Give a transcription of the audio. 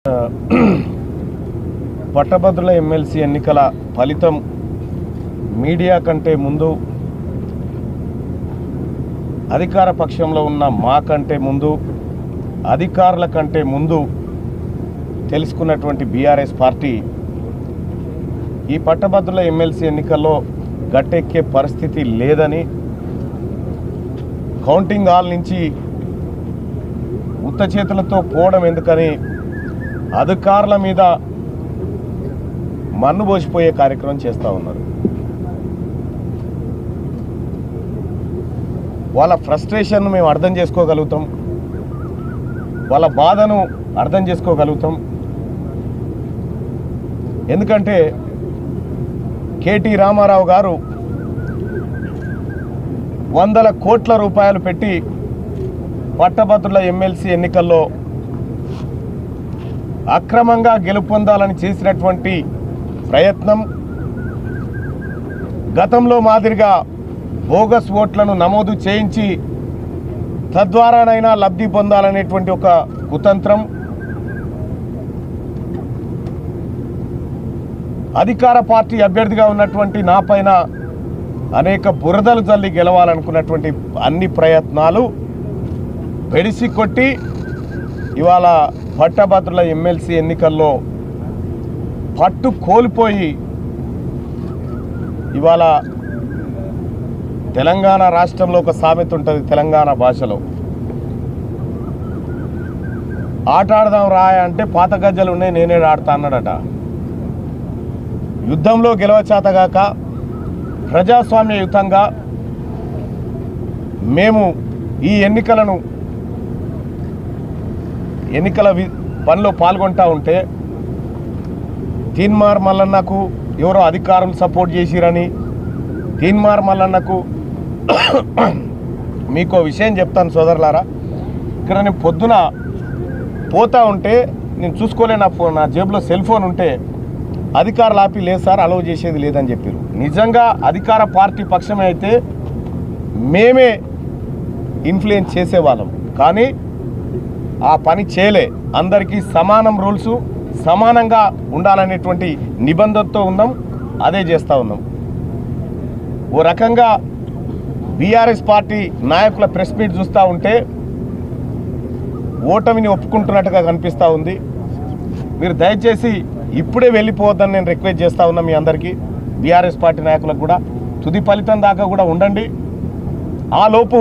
పట్టభద్రుల ఎమ్మెల్సీ ఎన్నికల ఫలితం మీడియా కంటే ముందు అధికార పక్షంలో ఉన్న మా కంటే ముందు అధికారుల కంటే ముందు తెలుసుకున్నటువంటి బీఆర్ఎస్ పార్టీ ఈ పట్టభద్రుల ఎమ్మెల్సీ ఎన్నికల్లో గట్టెక్కే పరిస్థితి లేదని కౌంటింగ్ హాల్ నుంచి ఉత్త చేతులతో పోవడం ఎందుకని అధికారుల మీద మన్ను పోసిపోయే కార్యక్రమం చేస్తూ ఉన్నారు. వాళ్ళ ఫ్రస్ట్రేషన్ను మేము అర్థం చేసుకోగలుగుతాం, వాళ్ళ బాధను అర్థం చేసుకోగలుగుతాం. ఎందుకంటే కేటీ రామారావు గారు వందల కోట్ల రూపాయలు పెట్టి పట్టభద్రుల ఎమ్మెల్సీ ఎన్నికల్లో అక్రమంగా గెలుపొందాలని చేసినటువంటి ప్రయత్నం గతంలో మాదిరిగా బోగస్ ఓట్లను నమోదు చేయించి తద్వారానైనా లబ్ధి పొందాలనేటువంటి ఒక కుతంత్రం, అధికార పార్టీ అభ్యర్థిగా ఉన్నటువంటి నాపైన అనేక బురదలు జల్లి గెలవాలనుకున్నటువంటి అన్ని ప్రయత్నాలు బెడిసి కొట్టి ఇవాళ పట్టభద్రుల ఎమ్మెల్సీ ఎన్నికల్లో పట్టు కోల్పోయి ఇవాళ తెలంగాణ రాష్ట్రంలో ఒక సామెత ఉంటుంది, తెలంగాణ భాషలో ఆట ఆడదాం రాయ అంటే పాత గజ్జలు ఉన్నాయి నేనే ఆడతా అన్నాడట. యుద్ధంలో గెలవచేతగాక ప్రజాస్వామ్యయుతంగా మేము ఈ ఎన్నికల పనిలో పాల్గొంటూ ఉంటే తీన్మార్ మల్లన్నకు ఎవరో అధికారులు సపోర్ట్ చేసిరని, తీన్మార్ మల్లన్నకు మీకు విషయం చెప్తాను సోదరులారా, ఇక్కడ నేను పొద్దున పోతా ఉంటే నేను చూసుకోలే, నా జేబులో సెల్ ఫోన్ ఉంటే అధికారులు ఆపి లేదు సార్ అలౌ చేసేది లేదని చెప్పారు. నిజంగా అధికార పార్టీ పక్షమే అయితే మేమే ఇన్ఫ్లుయెన్స్ చేసేవాళ్ళం, కానీ ఆ పని చేయలే. అందరికీ సమానం రూల్స్, సమానంగా ఉండాలనేటువంటి నిబంధనతో ఉన్నాం, అదే చేస్తూ ఉన్నాం. ఓ రకంగా బీఆర్ఎస్ పార్టీ నాయకుల ప్రెస్ మీట్ చూస్తూ ఉంటే ఓటమిని ఒప్పుకుంటున్నట్టుగా కనిపిస్తూ ఉంది. మీరు దయచేసి ఇప్పుడే వెళ్ళిపోవద్దని నేను రిక్వెస్ట్ చేస్తూ ఉన్నా మీ అందరికీ, బీఆర్ఎస్ పార్టీ నాయకులకు కూడా తుది ఫలితం దాకా కూడా ఉండండి. ఆ లోపు